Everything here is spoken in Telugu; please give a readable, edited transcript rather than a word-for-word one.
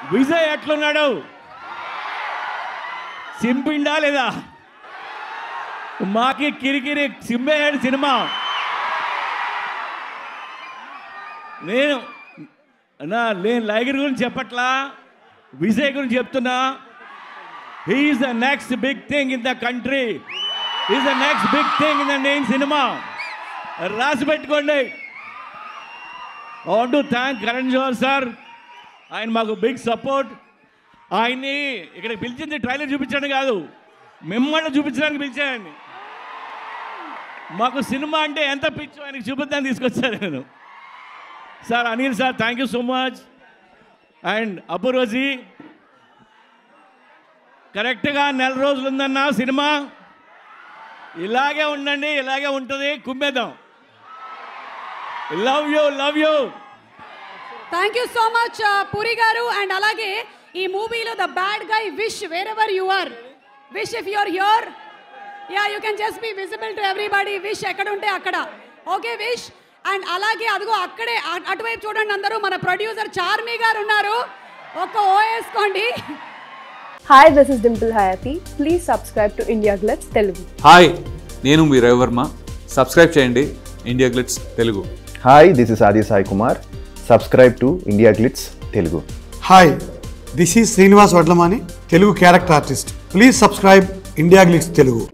విజయ్ ఎట్లున్నాడు? సింపిండా లేదా? మాకి కిరికిరి సింబేయాడు సినిమా. నేను లైగర్ గురించి చెప్పట్లా, విజయ్ గురించి చెప్తున్నా. He is the next big thing in the country. He is the next big thing in the నేను సినిమా. రాసి పెట్టుకోండి. I want to thank Karan Johar sir. ఆయన మాకు బిగ్ సపోర్ట్. ఆయన్ని ఇక్కడికి పిలిచింది ట్రైలర్ చూపించడం కాదు, మిమ్మల్ని చూపించడానికి పిలిచాయండి. మాకు సినిమా అంటే ఎంత పిచ్చో ఆయనకి చూపిద్దాన్ని తీసుకొచ్చాను నేను. Sir Anil sir, thank you so much. And Apoorvaji, కరెక్ట్గా 4 రోజులు ఉందన్న సినిమా. ఇలాగే ఉండండి, ఇలాగే ఉంటుంది. కుమ్మేద్దాం. Love you, love you. Thank you so much Puri గారు. అండ్ అలాగే ఈ మూవీలో the bad guy Vish wherever you are, Vish if you are here, yeah you can just be visible to everybody. Vish ఎక్కడ ఉంటే అక్కడ, ఓకే విష్. అండ్ అలాగే అదిగో అక్కడే అటువైపు చూడండి అందరూ, మన ప్రొడ్యూసర్ చార్మి గారు ఉన్నారు. ఒక ఓయేసుకోండి. Hi, this is Dimple Hayati. Please subscribe to IndiaGlitz Telugu. Hi, నేను మీ రవి వర్మ. సబ్స్క్రైబ్ చేయండి IndiaGlitz Telugu. Hi, this is Adi Sai Kumar. Subscribe to IndiaGlitz Telugu. Hi, this is Srinivas Vadlamani, Telugu character artist. Please subscribe IndiaGlitz Telugu.